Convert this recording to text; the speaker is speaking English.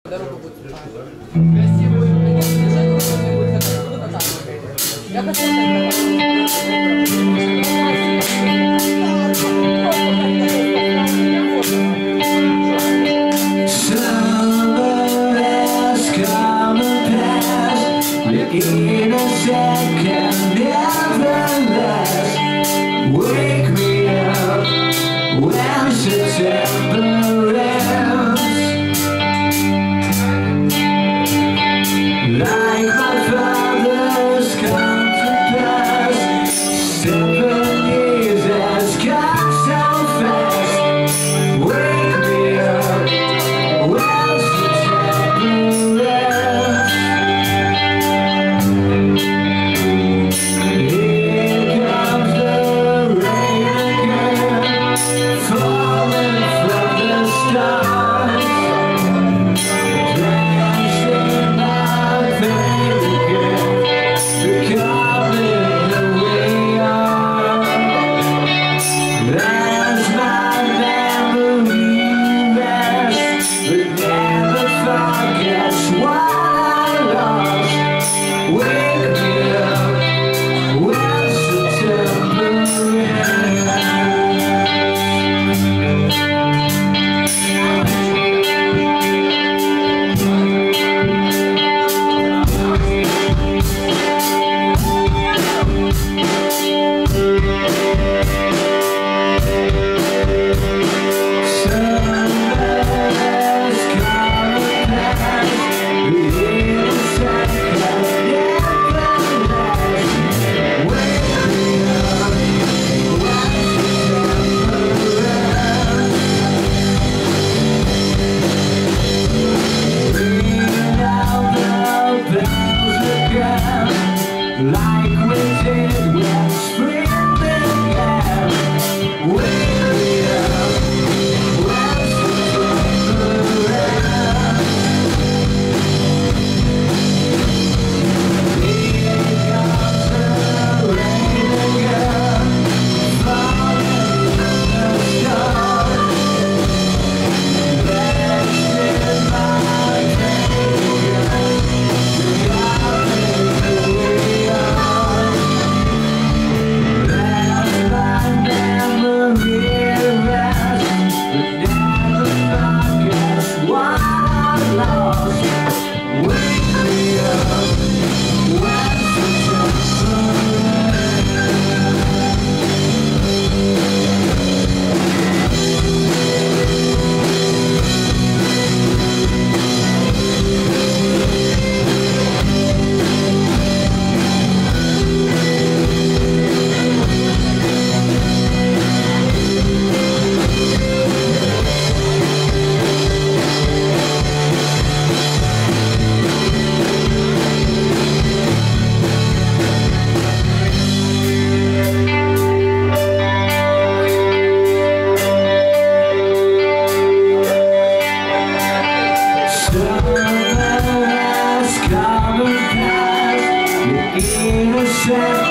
Дорога будет красивая, я in a second, never last. Wake me up when September ends. Like my father's come to pass. 7 years has come so fast. Wake me up when September ends. Like we did when spring began. Wake me up when September ends. Here comes the rain again, falling from the sky. Let's in my fingers. Innocent